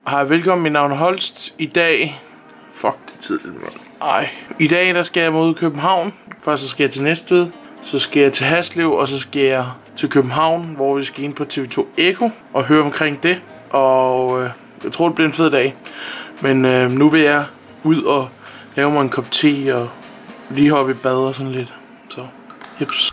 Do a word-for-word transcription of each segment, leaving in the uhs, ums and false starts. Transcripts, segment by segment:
Hej, velkommen, mit navn er Holst. I dag... Fuck, det er tidligt. Ej. I dag, der skal jeg mod København. Først så skal jeg til Næstved. Så skal jeg til Haslev, og så skal jeg til København, hvor vi skal ind på T V to Echo og høre omkring det. Og øh, jeg tror, det bliver en fed dag. Men øh, nu vil jeg ud og lave mig en kop te og lige hoppe i bad og sådan lidt. Så, jeps.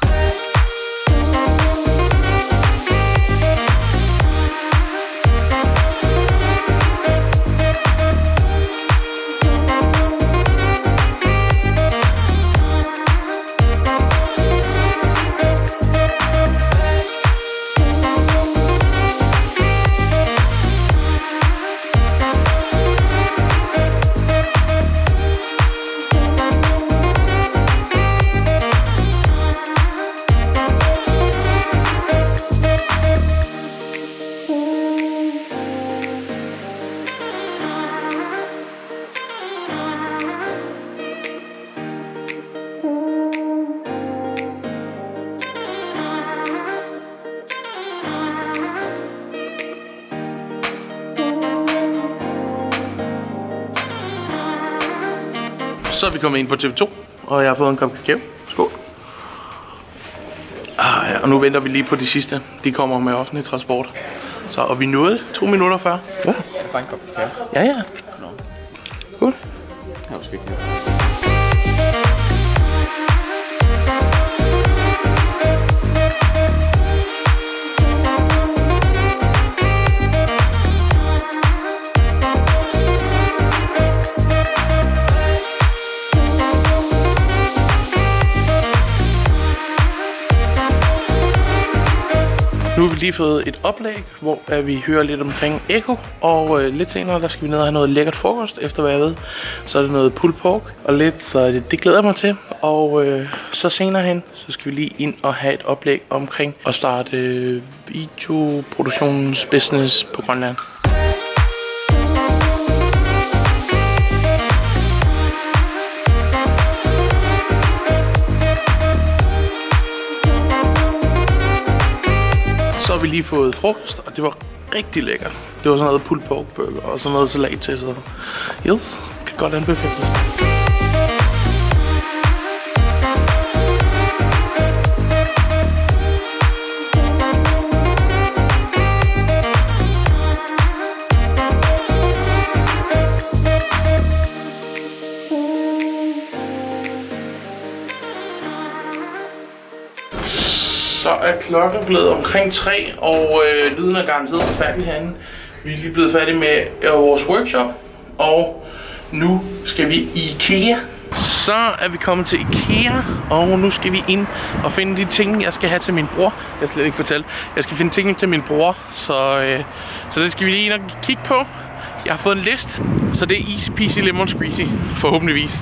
Så er vi kommet ind på T V to, og jeg har fået en kop kakao. Skål. Ah, ja, og nu venter vi lige på de sidste. De kommer med offentlig transport. Så, og vi nåede to minutter før. Ja. Er det bare en kop kakao? Ja, ja. Nå. Godt. Jeg har sgu ikke. Nu har vi lige fået et oplæg, hvor vi hører lidt omkring Echo, og øh, lidt senere der skal vi ned og have noget lækkert frokost, efter hvad jeg ved. Så er det noget pulled pork og lidt, så det, det glæder jeg mig til. Og øh, så senere hen, så skal vi lige ind og have et oplæg omkring at starte øh, videoproduktionsbusiness på Grønland. Så har vi lige fået frokost, og det var rigtig lækkert. Det var sådan noget pulled pork burger og sådan noget salat til, så yes, kan godt anbefales. Så er klokken blevet omkring tre, og øh, lyden er garanteret færdig herinde. Vi er lige blevet færdige med øh, vores workshop, og nu skal vi i IKEA. Så er vi kommet til IKEA, og nu skal vi ind og finde de ting, jeg skal have til min bror. Jeg skal slet ikke fortælle. Jeg skal finde ting til min bror, så, øh, så det skal vi lige ind og kigge på. Jeg har fået en liste, så det er easy peasy lemon squeezy, forhåbentligvis.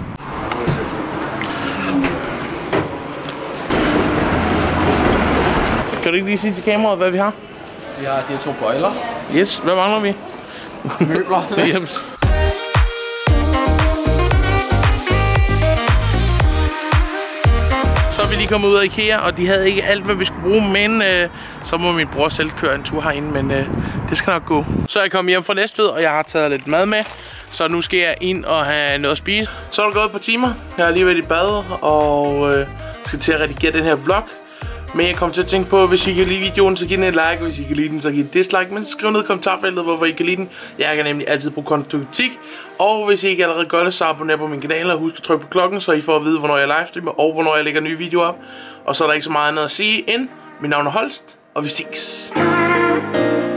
Kan du ikke lige sige til kameraet, hvad vi har? Vi har de her to bøjler. Yes, hvad mangler vi? Møbler. Jeps. Så er vi lige kommet ud af IKEA, og de havde ikke alt, hvad vi skulle bruge, men øh, så må min bror selv køre en tur herinde, men øh, det skal nok gå. Så er jeg kommet hjem fra Næstved, og jeg har taget lidt mad med, så nu skal jeg ind og have noget at spise. Så er det gået et par timer. Jeg har lige været i bad, og øh, skal til at redigere den her vlog. Men jeg kommer til at tænke på, at hvis I kan lide videoen, så giv den et like, og hvis I kan lide den, så giv et dislike. Men skriv ned i kommentarfeltet, hvorfor I kan lide den. Jeg kan nemlig altid bruge konstruktiv. Og hvis I ikke allerede gør det, så abonner på min kanal, og husk at trykke på klokken, så I får at vide, hvornår jeg livestreamer, og hvornår jeg lægger nye videoer op. Og så er der ikke så meget andet at sige end, mit navn er Holst, og vi ses.